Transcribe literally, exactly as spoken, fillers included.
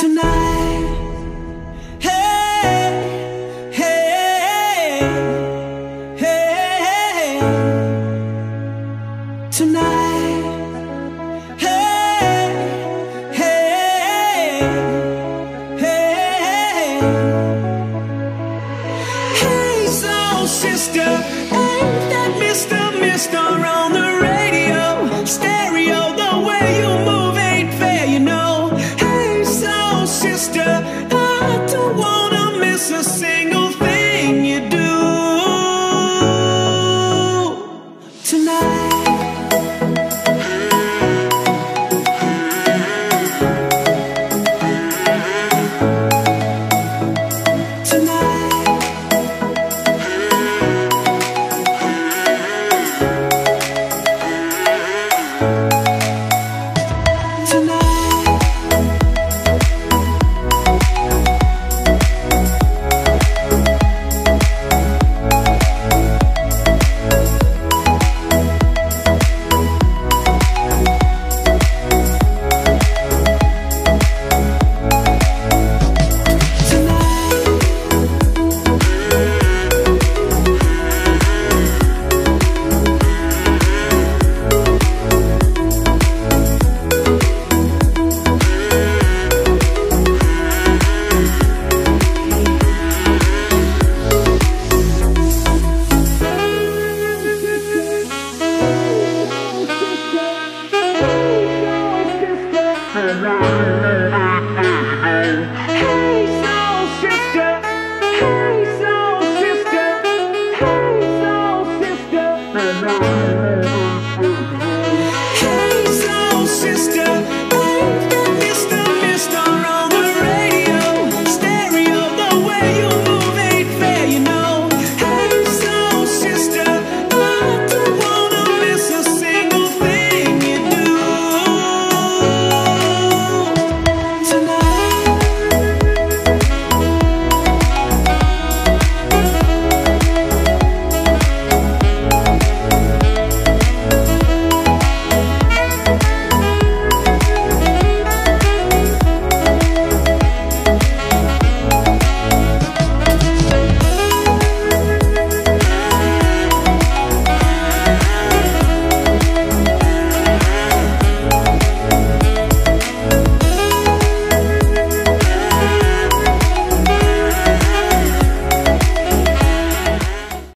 tonight. Hey, hey, hey, tonight. Hey, hey, hey, hey, soul sister, ain't that Mister Mister on the radio? Stereo, the way you move ain't fair, you know. Sister, I don't wanna miss a single thing you do tonight. Bye.